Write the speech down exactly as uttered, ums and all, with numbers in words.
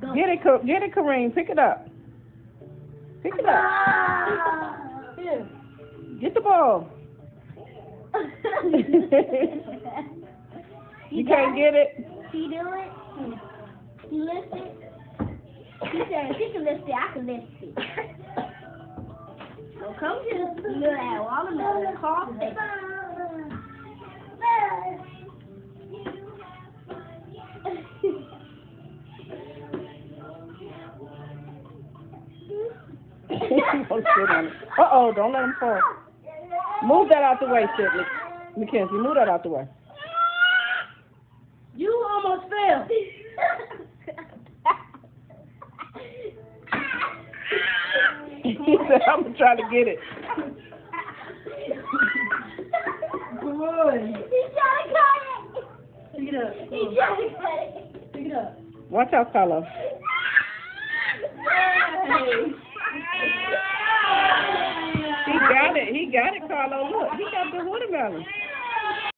Get it, Ka- get it, Careem. Pick it up. Pick it up. Here. Get the ball. You can't get it? She do it? She lift it? She said she can lift it, I can lift it. So come to the little watermelon coffee. Uh-oh, don't let him fall. Move that out the way, Sidney. Mackenzie, move that out the way. You almost fell. He said, I'm going to try to get it. Good boy. He's trying to cut it. Pick it up. He's trying to cut it. Pick it up. Watch out, Carlo. He got it. He got it, Carlo. Look, he got the watermelon.